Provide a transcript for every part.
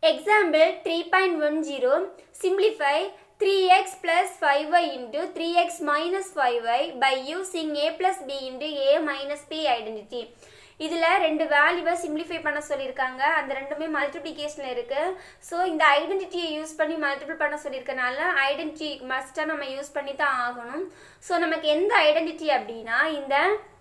Example 3.10 simplify 3x plus 5y into 3x minus 5y by using a plus b into a minus b identity. இதில் ரெண்டு வேல்யூவை simplify பண்ண சொல்லியிருக்காங்க. அந்த ரெண்டுமே மல்டிப்ளிகேஷனில் இருக்குது. ஸோ இந்த ஐடென்டிட்டியை யூஸ் பண்ணி மல்டிபிள் பண்ண சொல்லியிருக்கனால ஐடென்டிட்டி மஸ்ட்டாக நம்ம யூஸ் பண்ணி தான் ஆகணும். ஸோ நமக்கு எந்த ஐடென்டிட்டி அப்படின்னா இந்த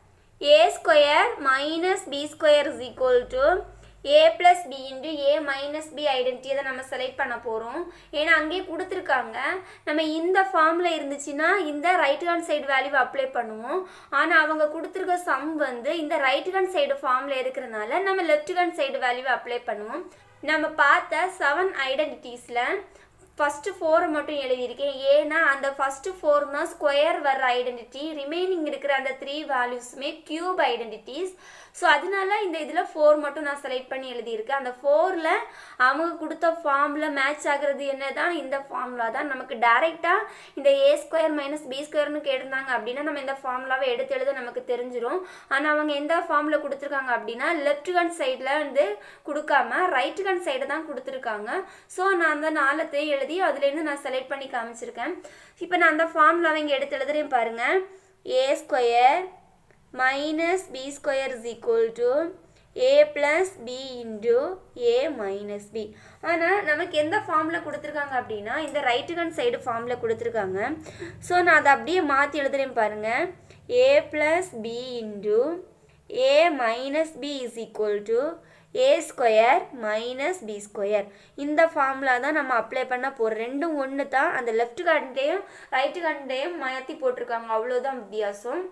a square minus b square is equal to a plus b into a minus b ஐடென்டிட்டியை தான் நம்ம செலக்ட் பண்ண போகிறோம். ஏன்னா அங்கேயே கொடுத்துருக்காங்க. நம்ம இந்த ஃபார்மில் இருந்துச்சுன்னா இந்த ரைட் ஹேண்ட் சைடு வேல்யூவை அப்ளை பண்ணுவோம். ஆனால் அவங்க கொடுத்துருக்க சம் வந்து இந்த ரைட் ஹேண்ட் சைடு ஃபார்மில் இருக்கிறனால நம்ம லெஃப்ட் ஹேண்ட் சைடு வேல்யூவை அப்ளை பண்ணுவோம். நம்ம பார்த்த 7 ஐடென்டிட்டிஸில் ஃபஸ்ட்டு 4 மட்டும் எழுதியிருக்கேன். ஏன்னா அந்த ஃபஸ்ட்டு 4 தான் ஸ்கொயர் வர்ற ஐடென்டிட்டி, ரிமைனிங் இருக்கிற அந்த 3 வேல்யூஸுமே கியூப் ஐடென்டிட்டிஸ். ஸோ அதனால இந்த இதில் 4 மட்டும் நான் செலக்ட் பண்ணி எழுதியிருக்கேன். அந்த 4ல் அவங்க கொடுத்த ஃபார்மில் மேட்ச் ஆகிறது என்ன தான் இந்த ஃபார்முலா தான். நமக்கு டைரெக்டாக இந்த a ஸ்கொயர் மைனஸ் b ஸ்கொயர்னு கேட்டிருந்தாங்க அப்படின்னா நம்ம இந்த ஃபார்முலாவை எடுத்து எழுத நமக்கு தெரிஞ்சிடும். ஆனால் அவங்க எந்த ஃபார்மில் கொடுத்துருக்காங்க அப்படின்னா லெஃப்ட் ஹேண்ட் சைடில் வந்து கொடுக்காம ரைட் ஹேண்ட் சைடை தான் கொடுத்துருக்காங்க. ஸோ நான் அந்த 4 எழுதி அதுலேருந்து நான் செலக்ட் பண்ணி காமிச்சிருக்கேன். இப்போ நான் அந்த ஃபார்முலாவை இங்கே எடுத்து எழுதுறேன் பாருங்கள். a square minus b square is equal to a plus b into a minus b. ஆனால் நமக்கு எந்த ஃபார்மில் கொடுத்துருக்காங்க அப்படின்னா இந்த ரைட் ஹேண்ட் சைடு ஃபார்மில் கொடுத்துருக்காங்க. ஸோ நான் அதை அப்படியே மாற்றி எழுதுறேன் பாருங்கள். a plus b into a minus b is equal to a square minus b square. இந்த ஃபார்முலா தான் நம்ம அப்ளை பண்ண போகிறோம். ரெண்டும் ஒன்று தான். அந்த லெஃப்ட் ஹேண்டையும் ரைட் ஹேண்டையும் மாற்றி போட்டிருக்காங்க, அவ்வளோதான் வித்தியாசம்.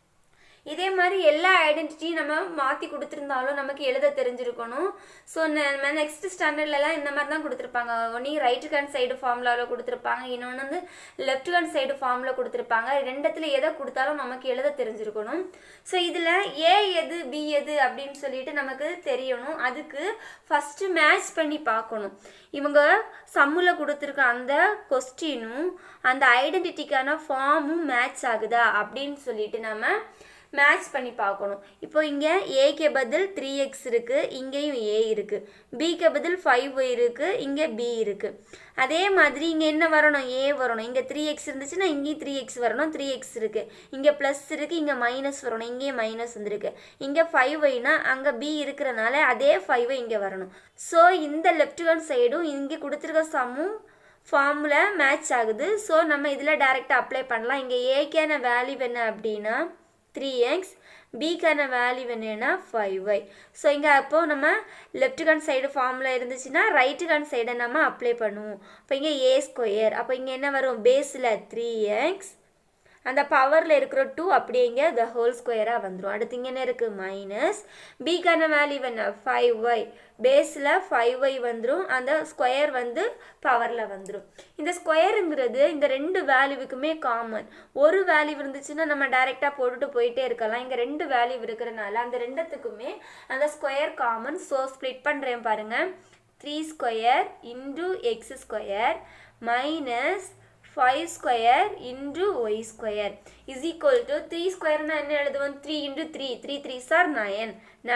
இதே மாதிரி எல்லா ஐடென்டிட்டியும் நம்ம மாற்றி கொடுத்துருந்தாலும் நமக்கு எழுத தெரிஞ்சிருக்கணும். ஸோ நம்ம நெக்ஸ்ட் ஸ்டாண்டர்ட்லலாம் இந்த மாதிரி தான் கொடுத்துருப்பாங்க. ஒன்று ரைட் ஹேண்ட் சைடு ஃபார்முலாவில் கொடுத்துருப்பாங்க, இன்னொன்று வந்து லெஃப்ட் ஹேண்ட் சைடு ஃபார்மில் கொடுத்துருப்பாங்க. ரெண்டத்தில் எதை கொடுத்தாலும் நமக்கு எழுத தெரிஞ்சிருக்கணும். ஸோ இதில் ஏ எது பி எது அப்படின்னு சொல்லிட்டு நமக்கு தெரியணும். அதுக்கு ஃபஸ்ட்டு மேட்ச் பண்ணி பார்க்கணும். இவங்க சம்மில் கொடுத்துருக்க அந்த கொஸ்டினும் அந்த ஐடென்டிட்டிக்கான ஃபார்மும் மேட்ச் ஆகுதா அப்படின்னு சொல்லிட்டு நம்ம மேட்ச் பண்ணி பார்க்கணும். இப்போ இங்கே ஏக்கு பதில் 3x இருக்குது, இங்கேயும் a இருக்குது. பிக்கு பதில் 5y இருக்குது, இங்கே b இருக்குது. அதே மாதிரி இங்கே என்ன வரணும், a வரணும். இங்கே 3x இருந்துச்சுன்னா இங்கேயும் 3x வரணும், 3x இருக்குது. இங்கே ப்ளஸ் இருக்குது, இங்கே மைனஸ் வரணும், இங்கேயும் மைனஸ் வந்துருக்கு. இங்கே 5yனா அங்கே b இருக்கிறனால அதே 5y இங்கே வரணும். ஸோ இந்த லெஃப்ட் ஹேண்ட் சைடும் இங்கே கொடுத்துருக்க சம்மும் ஃபார்முலா மேட்ச் ஆகுது. ஸோ நம்ம இதில் டைரெக்டாக அப்ளை பண்ணலாம். இங்கே ஏக்கான வேல்யூ என்ன அப்படின்னா 3x, பிக்கான வேல்யூ என்னன்னா 5y. ஸோ இங்கே அப்போது நம்ம லெஃப்ட் ஹேண்ட் சைடு ஃபார்முலா இருந்துச்சுன்னா ரைட் ஹேண்ட் சைடை நம்ம அப்ளை பண்ணுவோம். இப்போ இங்கே a ஸ்கொயர், அப்போ இங்கே என்ன வரும், பேஸில் 3x, அந்த பவரில் இருக்கிற 2 அப்படியே இங்கே த ஹோல் ஸ்கொயராக வந்துடும். அடுத்து இங்கே என்ன இருக்குது, மைனஸ் பிக்கான வேல்யூ என்ன 5y, பேஸில் 5y வந்துடும், அந்த ஸ்கொயர் வந்து பவரில் வந்துடும். இந்த ஸ்கொயருங்கிறது இந்த ரெண்டு வேல்யூவுக்குமே காமன். ஒரு வேல்யூ இருந்துச்சுன்னா நம்ம டைரெக்டாக போட்டுட்டு போயிட்டே இருக்கலாம். இங்கே ரெண்டு வேல்யூ இருக்கிறனால அந்த ரெண்டுத்துக்குமே அந்த ஸ்கொயர் காமன். ஸோ ஸ்ப்ளிட் பண்ணுறேன் பாருங்கள். 3 square into x square minus 5 square into y square is equal to 3 ஸ்கொயர்னா என்ன எழுதுவோம், 3 into 3, 3 3s are 9,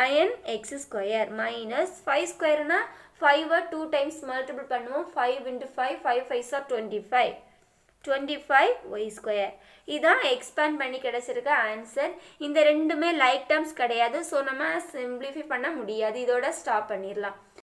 9x square minus 5 ஸ்கொயர்னா 5 2 டைம்ஸ் மல்டிபிள் பண்ணுவோம், 5 into 5, 5 5s are 25, 25y square. இதான் எக்ஸ்பேண்ட் பண்ணி கிடைச்சிருக்க ஆன்சர். இந்த ரெண்டுமே லைக் டேர்ம்ஸ் கிடையாது. ஸோ நம்ம சிம்பிளிஃபை பண்ண முடியாது. இதோட ஸ்டாப் பண்ணிடலாம்.